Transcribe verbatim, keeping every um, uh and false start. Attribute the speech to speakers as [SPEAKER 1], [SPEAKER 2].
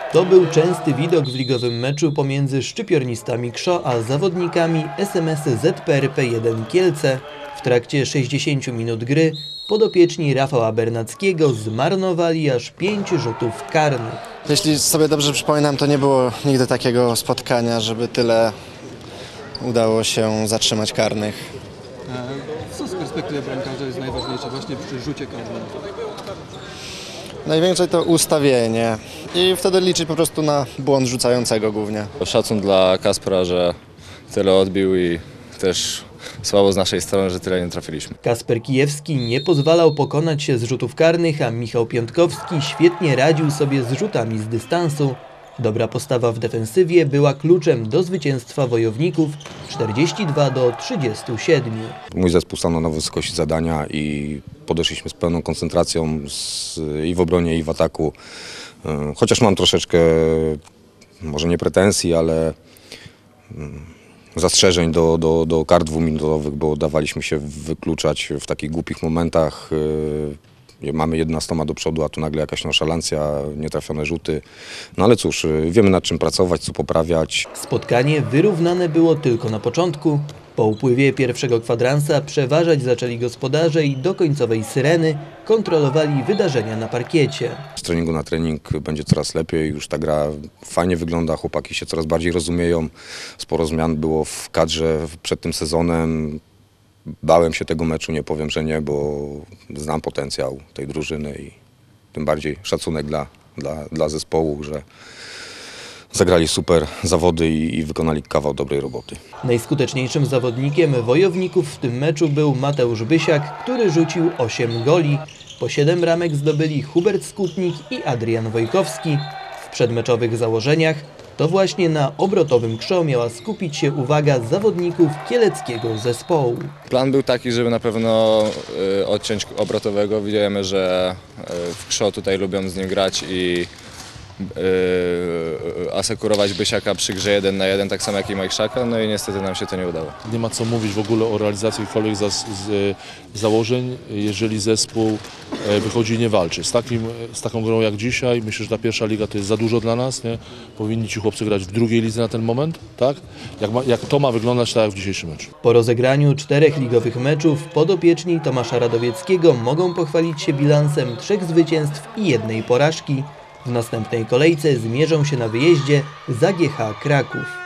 [SPEAKER 1] To był częsty widok w ligowym meczu pomiędzy szczypiornistami Krzoo a zawodnikami S M S Z P R P jeden Kielce. W trakcie sześćdziesięciu minut gry podopieczni Rafała Bernackiego zmarnowali aż pięć rzutów karnych.
[SPEAKER 2] Jeśli sobie dobrze przypominam, to nie było nigdy takiego spotkania, żeby tyle udało się zatrzymać karnych.
[SPEAKER 3] Co z perspektywy bramkarza jest najważniejsze właśnie przy rzucie karnym?
[SPEAKER 2] Najwięcej to ustawienie i wtedy liczyć po prostu na błąd rzucającego głównie.
[SPEAKER 4] Szacun dla Kaspra, że tyle odbił i też słabo z naszej strony, że tyle nie trafiliśmy.
[SPEAKER 1] Kasper Kijewski nie pozwalał pokonać się z rzutów karnych, a Michał Piątkowski świetnie radził sobie z rzutami z dystansu. Dobra postawa w defensywie była kluczem do zwycięstwa wojowników czterdzieści dwa do trzydziestu siedmiu.
[SPEAKER 5] Mój zespół stanął na wysokości zadania i podeszliśmy z pełną koncentracją z, i w obronie, i w ataku. Chociaż mam troszeczkę, może nie pretensji, ale zastrzeżeń do, do, do kart dwuminutowych, bo dawaliśmy się wykluczać w takich głupich momentach. Mamy jedenastoma do przodu, a tu nagle jakaś nonszalancja, nietrafione rzuty. No ale cóż, wiemy nad czym pracować, co poprawiać.
[SPEAKER 1] Spotkanie wyrównane było tylko na początku. Po upływie pierwszego kwadransa przeważać zaczęli gospodarze i do końcowej syreny kontrolowali wydarzenia na parkiecie.
[SPEAKER 5] Z treningu na trening będzie coraz lepiej, już ta gra fajnie wygląda, chłopaki się coraz bardziej rozumieją. Sporo zmian było w kadrze przed tym sezonem. Bałem się tego meczu, nie powiem, że nie, bo znam potencjał tej drużyny i tym bardziej szacunek dla, dla, dla zespołu, że zagrali super zawody i, i wykonali kawał dobrej roboty.
[SPEAKER 1] Najskuteczniejszym zawodnikiem wojowników w tym meczu był Mateusz Bysiak, który rzucił osiem goli. Po siedem bramek zdobyli Hubert Skutnik i Adrian Wojkowski. W przedmeczowych założeniach to właśnie na obrotowym Krzoo miała skupić się uwaga zawodników kieleckiego zespołu.
[SPEAKER 4] Plan był taki, żeby na pewno y, odciąć obrotowego. Widziałem, że y, w Krzoo tutaj lubią z nim grać i y, asekurować Bysiaka przy grze jeden na jeden, tak samo jak i Majszaka, no i niestety nam się to nie udało.
[SPEAKER 6] Nie ma co mówić w ogóle o realizacji jakichkolwiek za, z, założeń, jeżeli zespół wychodzi i nie walczy. Z, takim, z taką grą jak dzisiaj, myślę, że ta pierwsza liga to jest za dużo dla nas. Nie? Powinni ci chłopcy grać w drugiej lidze na ten moment, tak? Jak, ma, jak to ma wyglądać tak jak w dzisiejszym meczu.
[SPEAKER 1] Po rozegraniu czterech ligowych meczów podopieczni Tomasza Radowieckiego mogą pochwalić się bilansem trzech zwycięstw i jednej porażki. W następnej kolejce zmierzą się na wyjeździe z A G H Kraków.